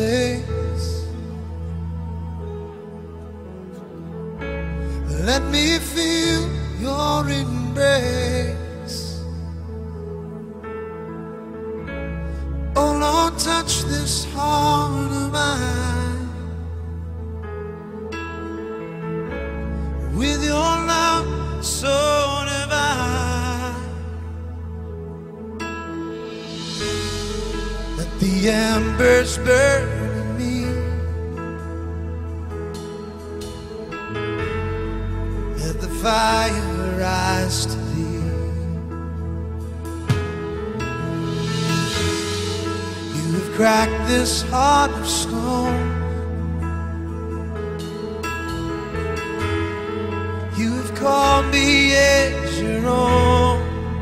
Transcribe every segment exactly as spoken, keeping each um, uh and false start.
place. Let me feel your embrace. Oh Lord, touch this heart of mine with your love so divine. Let the embers burn in me. Let the fire rise to thee. You have cracked this heart of stone. You have called me as your own.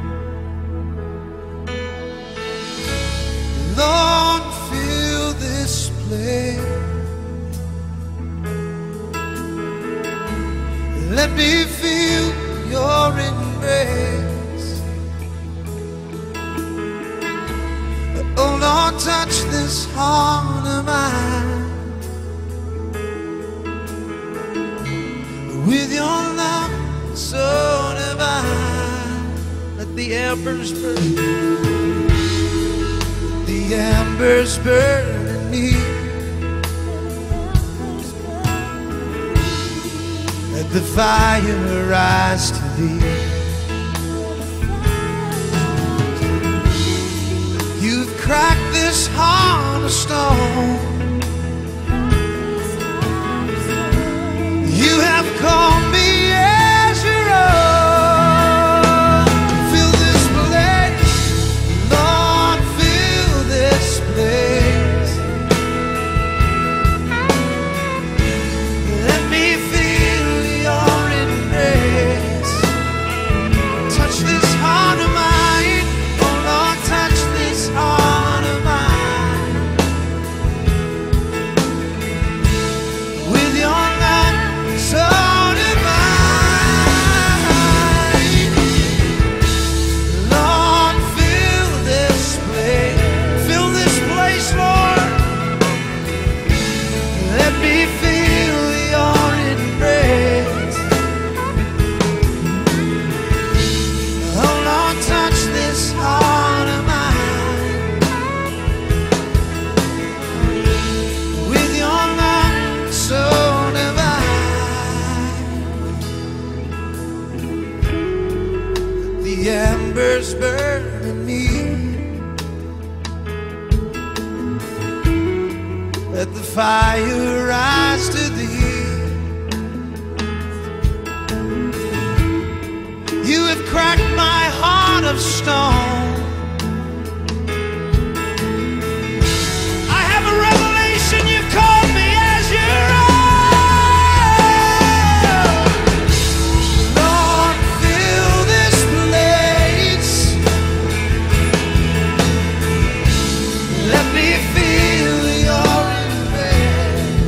Lord, fill this place. Let me feel your embrace. Oh Lord, touch this heart of mine with your love so divine. Let the embers burn. Let the embers burn in me. Let the fire rise to thee. You've cracked this heart of stone. You have called me as your own. Fill this place, Lord, fill this place. Let me feel your embrace. Touch this heart of mine, oh Lord, touch this heart of mine with your love so divine. Lord, fill this place, fill this place, Lord. Let me feel your embrace. Oh Lord, touch this heart of mine with your love so divine. Let the embers burn in me. Let the fire rise to thee. You have cracked my heart of stone. I have a revelation, you've called me as your own. Lord, fill this place. Let me feel your embrace.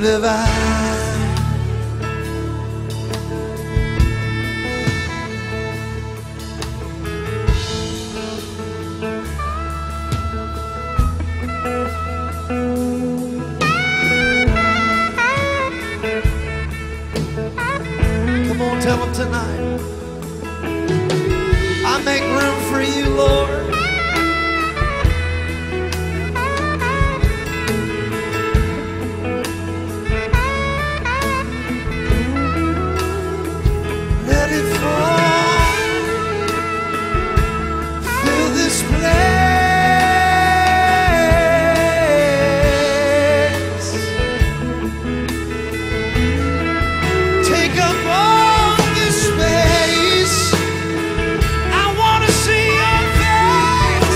divine. Come on, tell them tonight. I make room for you, Lord. Let it fall, fill this place. Take up all this space. I want to see your face.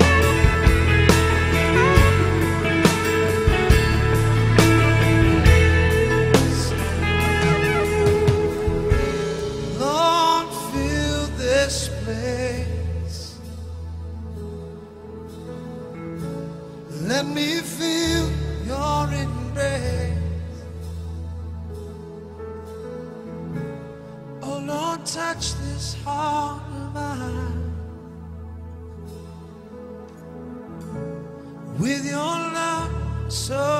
Lord, fill this place. Let me feel your embrace. Oh Lord, touch this heart of mine with your love so